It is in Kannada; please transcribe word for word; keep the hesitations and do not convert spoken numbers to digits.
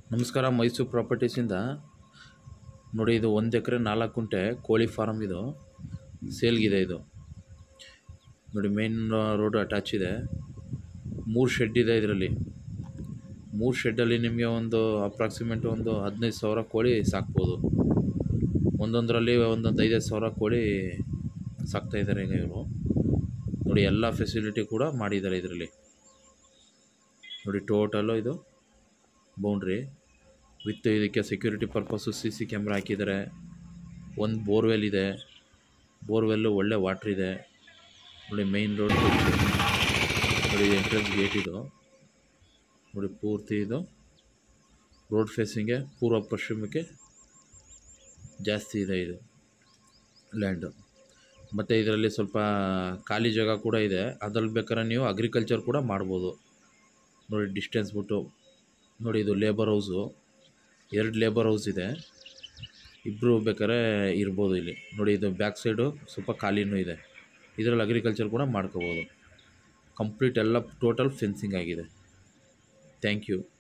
ನಮಸ್ಕಾರ. ಮೈಸೂರು ಪ್ರಾಪರ್ಟೀಸಿಂದ ನೋಡಿ, ಇದು ಒಂದು ಎಕರೆ ನಾಲ್ಕು ಗುಂಟೆ ಕೋಳಿ ಫಾರಮ್. ಇದು ಸೇಲ್ಗಿದೆ. ಇದು ನೋಡಿ, ಮೇನ್ ರೋಡ್ ಅಟ್ಯಾಚ್ ಇದೆ. ಮೂರು ಶೆಡ್ ಇದೆ ಇದರಲ್ಲಿ. ಮೂರು ಶೆಡ್ಡಲ್ಲಿ ನಿಮಗೆ ಒಂದು ಅಪ್ರಾಕ್ಸಿಮೇಟ್ ಒಂದು ಹದಿನೈದು ಸಾವಿರ ಕೋಳಿ ಸಾಕ್ಬೋದು. ಒಂದೊಂದರಲ್ಲಿ ಒಂದೊಂದು ಐದೈದು ಸಾವಿರ ಕೋಳಿ ಸಾಕ್ತಾಯಿದ್ದಾರೆ ಈಗ ಇವರು. ನೋಡಿ, ಎಲ್ಲ ಫೆಸಿಲಿಟಿ ಕೂಡ ಮಾಡಿದ್ದಾರೆ ಇದರಲ್ಲಿ. ನೋಡಿ, ಟೋಟಲು ಇದು ಬೌಂಡ್ರಿ ವಿತ್ ಇದಕ್ಕೆ security purpose C C camera ಹಾಕಿದ್ದಾರೆ. ಒಂದು ಬೋರ್ವೆಲ್ ಇದೆ. ಬೋರ್ವೆಲ್ಲು ಒಳ್ಳೆ ವಾಟ್ರ್ ಇದೆ. ನೋಡಿ, ಮೈನ್ ರೋಡ್ ನೋಡಿ, ಎಂಟ್ರೆನ್ಸ್ ಗೇಟ್ ಇದು ನೋಡಿ. ಪೂರ್ತಿ ಇದು ರೋಡ್ ಫೇಸಿಂಗ್ಗೆ ಪೂರ್ವ ಪಶ್ಚಿಮಕ್ಕೆ ಜಾಸ್ತಿ ಇದೆ ಇದು ಲ್ಯಾಂಡು. ಮತ್ತು ಇದರಲ್ಲಿ ಸ್ವಲ್ಪ ಖಾಲಿ ಜಾಗ ಕೂಡ ಇದೆ. ಅದ್ರಲ್ಲಿ ಬೇಕಾದ್ರೆ ನೀವು ಅಗ್ರಿಕಲ್ಚರ್ ಕೂಡ ಮಾಡ್ಬೋದು. ನೋಡಿ, ಡಿಸ್ಟೆನ್ಸ್ ಬಿಟ್ಟು ನೋಡಿ, ಇದು ಲೇಬರ್ ಹೌಸು. ಎರಡು ಲೇಬರ್ ಹೌಸ್ ಇದೆ. ಇಬ್ಬರು ಬೇಕಾದ್ರೆ ಇರ್ಬೋದು ಇಲ್ಲಿ. ನೋಡಿ, ಇದು ಬ್ಯಾಕ್ ಸೈಡು ಸ್ವಲ್ಪ ಖಾಲಿನೂ ಇದೆ. ಇದರಲ್ಲಿ ಅಗ್ರಿಕಲ್ಚರ್ ಕೂಡ ಮಾಡ್ಕೋಬೋದು. ಕಂಪ್ಲೀಟ್ ಎಲ್ಲ ಟೋಟಲ್ ಫೆನ್ಸಿಂಗ್ ಆಗಿದೆ. Thank you.